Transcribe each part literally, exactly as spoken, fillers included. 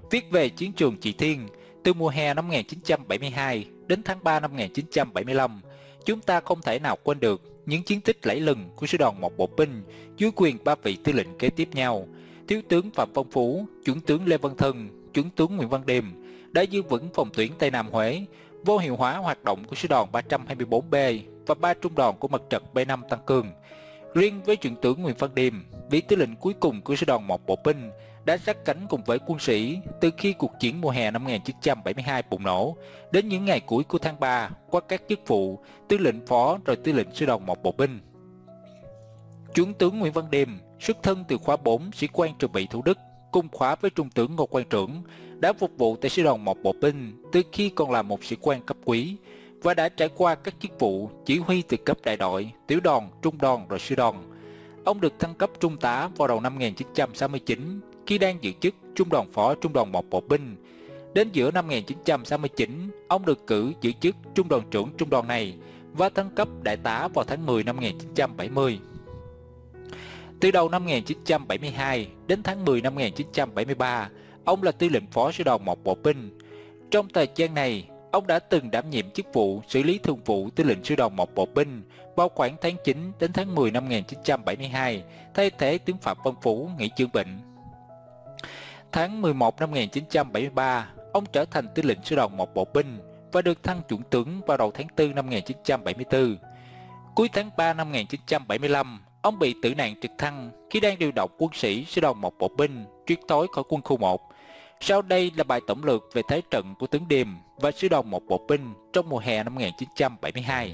Viết về chiến trường Trị Thiên, từ mùa hè năm một nghìn chín trăm bảy mươi hai đến tháng ba năm một nghìn chín trăm bảy mươi lăm, chúng ta không thể nào quên được những chiến tích lẫy lừng của sư đoàn một bộ binh dưới quyền ba vị tư lệnh kế tiếp nhau. Thiếu tướng Phạm Văn Phú, chuẩn tướng Lê Văn Thân, chuẩn tướng Nguyễn Văn Điềm đã giữ vững phòng tuyến Tây Nam Huế, vô hiệu hóa hoạt động của sư đoàn ba trăm hai mươi tư B và ba trung đoàn của mặt trận B năm tăng cường. Riêng với chuẩn tướng Nguyễn Văn Điềm, vị tư lệnh cuối cùng của sư đoàn một bộ binh, đã sát cánh cùng với quân sĩ từ khi cuộc chiến mùa hè năm một nghìn chín trăm bảy mươi hai bùng nổ đến những ngày cuối của tháng ba qua các chức vụ tư lệnh phó rồi tư lệnh sư đoàn một bộ binh. Chuẩn tướng Nguyễn Văn Điềm xuất thân từ khóa bốn sĩ quan trường bị Thủ Đức, cùng khóa với trung tướng Ngô Quang Trưởng, đã phục vụ tại sư đoàn một bộ binh từ khi còn là một sĩ quan cấp quý và đã trải qua các chức vụ chỉ huy từ cấp đại đội, tiểu đoàn, trung đoàn rồi sư đoàn. Ông được thăng cấp trung tá vào đầu năm một nghìn chín trăm sáu mươi chín khi đang giữ chức trung đoàn phó trung đoàn một bộ binh. Đến giữa năm một nghìn chín trăm sáu mươi chín, ông được cử giữ chức trung đoàn trưởng trung đoàn này và thăng cấp đại tá vào tháng mười năm một nghìn chín trăm bảy mươi. Từ đầu năm một nghìn chín trăm bảy mươi hai đến tháng mười năm một nghìn chín trăm bảy mươi ba, ông là tư lệnh phó sư đoàn một bộ binh. Trong thời gian này, ông đã từng đảm nhiệm chức vụ xử lý thường vụ tư lệnh sư đoàn một bộ binh vào khoảng tháng chín đến tháng mười năm một nghìn chín trăm bảy mươi hai, thay thế tướng Phạm Văn Phú nghỉ chữa bệnh. Tháng mười một năm một nghìn chín trăm bảy mươi ba, ông trở thành tư lệnh sư đoàn một bộ binh và được thăng chuẩn tướng vào đầu tháng tư năm một nghìn chín trăm bảy mươi tư. Cuối tháng ba năm một nghìn chín trăm bảy mươi lăm, ông bị tử nạn trực thăng khi đang điều động quân sĩ sư đoàn một bộ binh triệt thoái khỏi quân khu một. Sau đây là bài tổng lược về thế trận của tướng Điềm và sư đoàn một bộ binh trong mùa hè năm một nghìn chín trăm bảy mươi hai.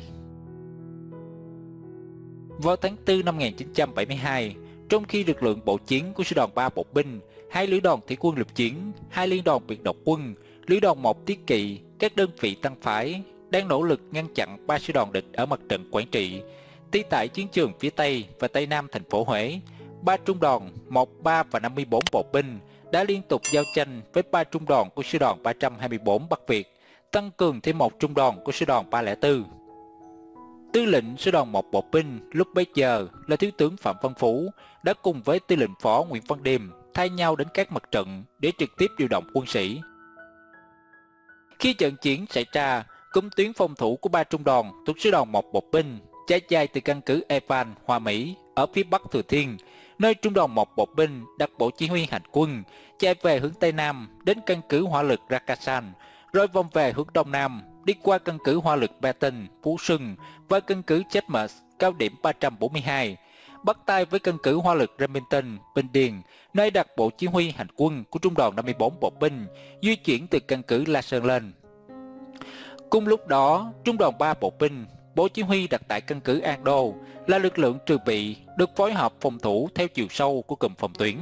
Vào tháng tư năm một nghìn chín trăm bảy mươi hai, trong khi lực lượng bộ chiến của sư đoàn ba bộ binh, hai lữ đoàn thủy quân lục chiến, hai liên đoàn biệt động quân, lữ đoàn một tiết kỵ, các đơn vị tăng phái đang nỗ lực ngăn chặn ba sư đoàn địch ở mặt trận Quảng Trị, ti tại chiến trường phía Tây và Tây Nam thành phố Huế. Ba trung đoàn một, ba và năm mươi tư bộ binh đã liên tục giao tranh với ba trung đoàn của sư đoàn ba trăm hai mươi tư Bắc Việt, tăng cường thêm một trung đoàn của sư đoàn ba không bốn. Tư lệnh sư đoàn một bộ binh lúc bấy giờ là thiếu tướng Phạm Văn Phú đã cùng với tư lệnh phó Nguyễn Văn Điềm thay nhau đến các mặt trận để trực tiếp điều động quân sĩ. Khi trận chiến xảy ra, cụm tuyến phòng thủ của ba trung đoàn thuộc sư đoàn một bộ binh trải dài từ căn cứ Evan, Hoa Mỹ ở phía bắc Thừa Thiên, nơi trung đoàn một bộ binh đặt bộ chỉ huy hành quân, chạy về hướng Tây Nam đến căn cứ hỏa lực Rakassan, rồi vòng về hướng Đông Nam, đi qua căn cứ hỏa lực Baton, Phú Xuân và căn cứ Chetmus, cao điểm ba trăm bốn mươi hai, bắt tay với căn cứ hỏa lực Remington, Bình Điền, nơi đặt bộ chỉ huy hành quân của trung đoàn năm mươi tư bộ binh, di chuyển từ căn cứ La Sơn lên. Cùng lúc đó, trung đoàn ba bộ binh, bộ chỉ huy đặt tại căn cứ An Đô, là lực lượng trừ bị được phối hợp phòng thủ theo chiều sâu của cụm phòng tuyến.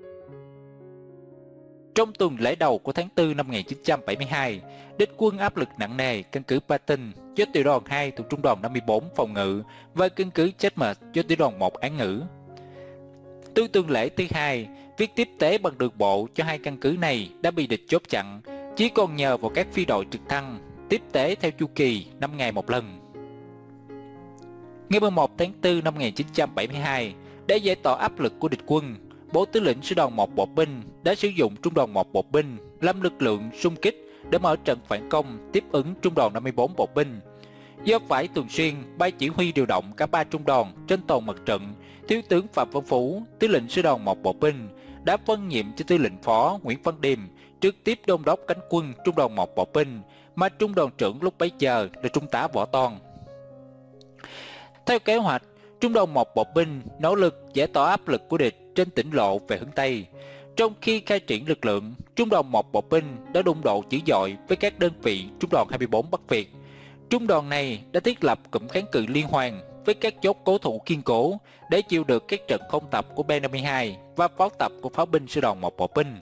Trong tuần lễ đầu của tháng tư năm một nghìn chín trăm bảy mươi hai, địch quân áp lực nặng nề căn cứ Baton do tiểu đoàn hai thuộc trung đoàn năm mươi tư phòng ngự và căn cứ Chetmus do tiểu đoàn một án ngữ. Từ tuần lễ thứ hai, việc tiếp tế bằng đường bộ cho hai căn cứ này đã bị địch chốt chặn, chỉ còn nhờ vào các phi đội trực thăng tiếp tế theo chu kỳ năm ngày một lần. Ngày mười một tháng tư năm một nghìn chín trăm bảy mươi hai, để giải tỏa áp lực của địch quân, Bộ Tư lệnh sư đoàn một bộ binh đã sử dụng trung đoàn một bộ binh làm lực lượng xung kích để mở trận phản công tiếp ứng trung đoàn năm mươi tư bộ binh. Do phải thường xuyên ban chỉ huy điều động cả ba trung đoàn trên toàn mặt trận, thiếu tướng Phạm Văn Phú, tư lệnh sư đoàn một bộ binh đã phân nhiệm cho tư lệnh phó Nguyễn Văn Điềm trực tiếp đôn đốc cánh quân trung đoàn một bộ binh, mà trung đoàn trưởng lúc bấy giờ là trung tá Võ Toan. Theo kế hoạch, trung đoàn một bộ binh nỗ lực giải tỏa áp lực của địch trên tỉnh lộ về hướng Tây. Trong khi khai triển lực lượng, trung đoàn một bộ binh đã đụng độ dữ dội với các đơn vị trung đoàn hai mươi tư Bắc Việt. Trung đoàn này đã thiết lập cụm kháng cự liên hoàn với các chốt cố thủ kiên cố để chịu được các trận không tập của B năm mươi hai và pháo tập của pháo binh sư đoàn một bộ binh.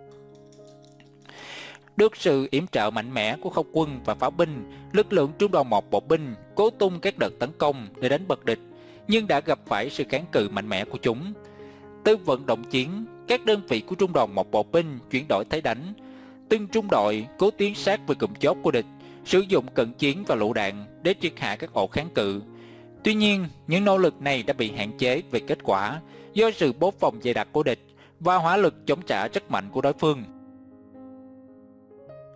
Được sự yểm trợ mạnh mẽ của không quân và pháo binh, lực lượng trung đoàn một bộ binh cố tung các đợt tấn công để đánh bật địch, nhưng đã gặp phải sự kháng cự mạnh mẽ của chúng. Từ vận động chiến, các đơn vị của trung đoàn một bộ binh chuyển đổi thế đánh. Từng trung đội cố tiến sát về cụm chốt của địch, sử dụng cận chiến và lựu đạn để triệt hạ các ổ kháng cự. Tuy nhiên, những nỗ lực này đã bị hạn chế về kết quả do sự bố phòng dày đặc của địch và hỏa lực chống trả rất mạnh của đối phương.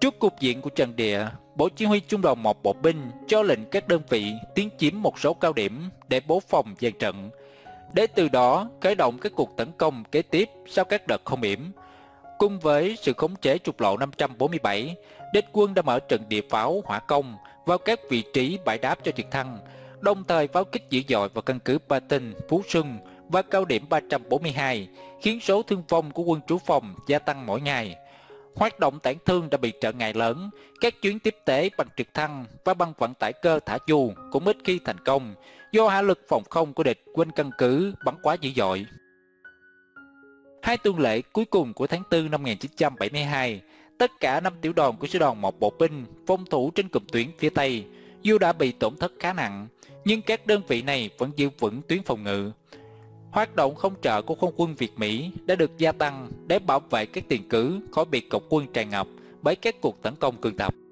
Trước cục diện của trận địa, Bộ Chỉ huy Trung đoàn một bộ binh cho lệnh các đơn vị tiến chiếm một số cao điểm để bố phòng dàn trận, để từ đó khởi động các cuộc tấn công kế tiếp sau các đợt không yểm. Cùng với sự khống chế trục lộ năm trăm bốn mươi bảy, địch quân đã mở trận địa pháo hỏa công vào các vị trí bãi đáp cho trực thăng, đồng thời pháo kích dữ dội vào căn cứ Ba Tinh, Phú Xuân và cao điểm ba trăm bốn mươi hai, khiến số thương vong của quân trú phòng gia tăng mỗi ngày. Hoạt động tản thương đã bị trở ngại lớn, các chuyến tiếp tế bằng trực thăng và bằng vận tải cơ thả dù cũng ít khi thành công do hỏa lực phòng không của địch quanh căn cứ bắn quá dữ dội. Hai tuần lễ cuối cùng của tháng tư năm một nghìn chín trăm bảy mươi hai, tất cả năm tiểu đoàn của sư đoàn một bộ binh phòng thủ trên cụm tuyến phía Tây dù đã bị tổn thất khá nặng, nhưng các đơn vị này vẫn giữ vững tuyến phòng ngự. Hoạt động không trợ của không quân Việt Mỹ đã được gia tăng để bảo vệ các tiền cứ khỏi bị cộng quân tràn ngập bởi các cuộc tấn công cường tập.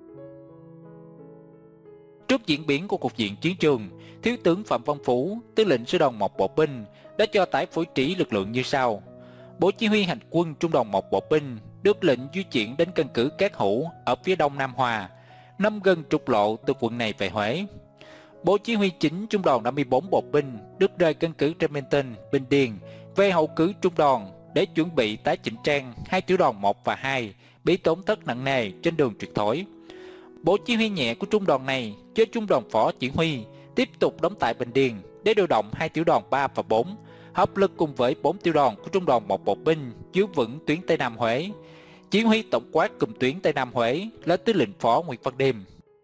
Trước diễn biến của cục diện chiến trường, Thiếu tướng Phạm Văn Phú, tư lệnh sư đoàn một bộ binh đã cho tải phối trí lực lượng như sau. Bộ Chỉ huy Hành quân Trung đoàn một bộ binh được lệnh di chuyển đến căn cứ Cát Hữu ở phía đông Nam Hòa, nằm gần trục lộ từ quận này về Huế. Bộ Chỉ huy chính Trung đoàn năm mươi tư bộ binh được rời căn cứ Remington, Bình Điền về hậu cứ trung đoàn để chuẩn bị tái chỉnh trang hai tiểu đoàn một và hai bị tổn thất nặng nề trên đường triệt thối. Bộ Chỉ huy nhẹ của trung đoàn này cho Trung đoàn phó chỉ huy tiếp tục đóng tại Bình Điền để điều động hai tiểu đoàn ba và bốn, hợp lực cùng với bốn tiểu đoàn của Trung đoàn một bộ binh giữ vững tuyến Tây Nam Huế. Chỉ huy tổng quát cụm tuyến Tây Nam Huế là tư lệnh phó Nguyễn Văn Điềm.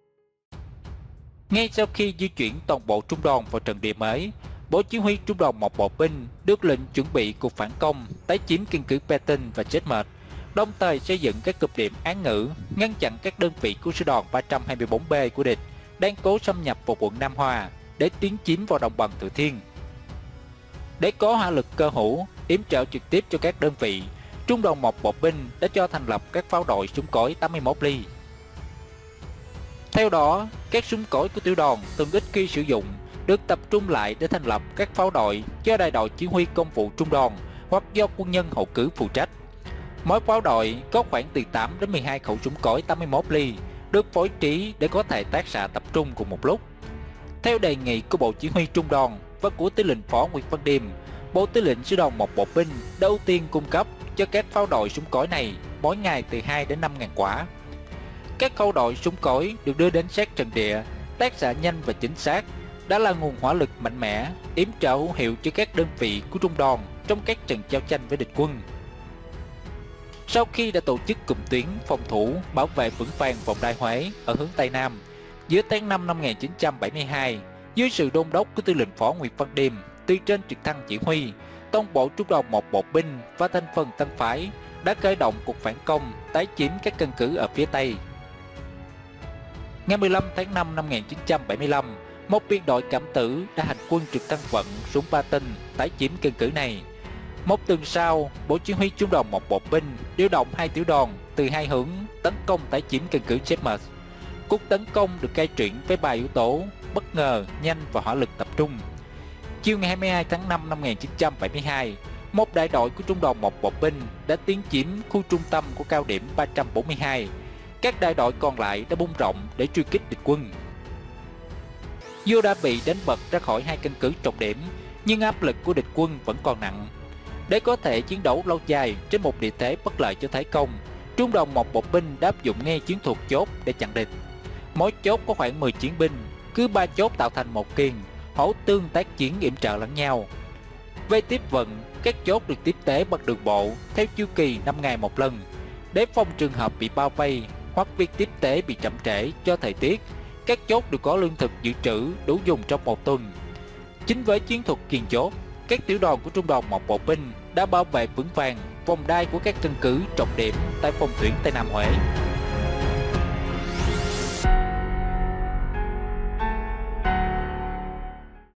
Ngay sau khi di chuyển toàn bộ trung đoàn vào trận địa mới, Bộ Chỉ huy Trung đoàn một bộ binh được lệnh chuẩn bị cuộc phản công, tái chiếm căn cứ Ba Tinh và Chết Mệt, đồng thời xây dựng các cụm điểm án ngữ, ngăn chặn các đơn vị của sư đoàn ba trăm hai mươi tư B của địch đang cố xâm nhập vào quận Nam Hòa để tiến chiếm vào đồng bằng Thừa Thiên. Để có hỏa lực cơ hữu, yểm trợ trực tiếp cho các đơn vị, Trung đoàn một bộ binh đã cho thành lập các pháo đội súng cối tám mươi mốt ly. Theo đó, các súng cối của tiểu đoàn từng ít khi sử dụng được tập trung lại để thành lập các pháo đội do đại đội chỉ huy công vụ trung đoàn hoặc do quân nhân hậu cứ phụ trách. Mỗi pháo đội có khoảng từ tám đến mười hai khẩu súng cối tám mươi mốt ly được phối trí để có thể tác xạ tập trung cùng một lúc. Theo đề nghị của Bộ Chỉ huy Trung đoàn và của tư lệnh phó Nguyễn Văn Điềm, Bộ Tư lệnh Sư đoàn một bộ binh đã ưu tiên cung cấp cho các pháo đội súng cối này mỗi ngày từ hai đến năm nghìn quả. Các khẩu đội súng cối được đưa đến sát trận địa, tác xạ nhanh và chính xác, đã là nguồn hỏa lực mạnh mẽ, yểm trợ hữu hiệu cho các đơn vị của trung đoàn trong các trận giao tranh với địch quân. Sau khi đã tổ chức cụm tuyến phòng thủ bảo vệ vững vàng vòng đai Huế ở hướng Tây Nam, giữa tháng năm năm một nghìn chín trăm bảy mươi hai, dưới sự đôn đốc của tư lệnh phó Nguyễn Văn Điềm từ trên trực thăng chỉ huy, toàn bộ trung đoàn một bộ binh và thành phần tân phái đã khởi động cuộc phản công tái chiếm các căn cứ ở phía Tây. Ngày mười lăm tháng năm năm một nghìn chín trăm bảy mươi lăm, một biên đội cảm tử đã hành quân trực thăng vận xuống Ba Tinh tái chiếm căn cứ này. Một tuần sau, Bộ Chỉ huy Trung đoàn một bộ binh điều động hai tiểu đoàn từ hai hướng tấn công tái chiếm căn cứ Chết Mệt. Cuộc tấn công được khai triển với ba yếu tố: bất ngờ, nhanh và hỏa lực tập trung. Chiều ngày hai mươi hai tháng năm năm một nghìn chín trăm bảy mươi hai, một đại đội của Trung đoàn một bộ binh đã tiến chiếm khu trung tâm của cao điểm ba trăm bốn mươi hai. Các đại đội còn lại đã bung rộng để truy kích địch quân. Dù đã bị đánh bật ra khỏi hai căn cứ trọng điểm, nhưng áp lực của địch quân vẫn còn nặng. Để có thể chiến đấu lâu dài trên một địa thế bất lợi cho Thái Công, Trung đoàn một bộ binh đã áp dụng ngay chiến thuật chốt để chặn địch. Mỗi chốt có khoảng mười chiến binh, cứ ba chốt tạo thành một kiền, hỗ tương tác chiến yểm trợ lẫn nhau. Về tiếp vận, các chốt được tiếp tế bằng đường bộ theo chu kỳ năm ngày một lần, để phòng trường hợp bị bao vây hoặc việc tiếp tế bị chậm trễ do thời tiết. Các chốt đều có lương thực dự trữ đủ dùng trong một tuần. Chính với chiến thuật kiền chốt, các tiểu đoàn của Trung đoàn một bộ binh đã bảo vệ vững vàng vòng đai của các căn cứ trọng điểm tại phòng tuyến Tây Nam Huế.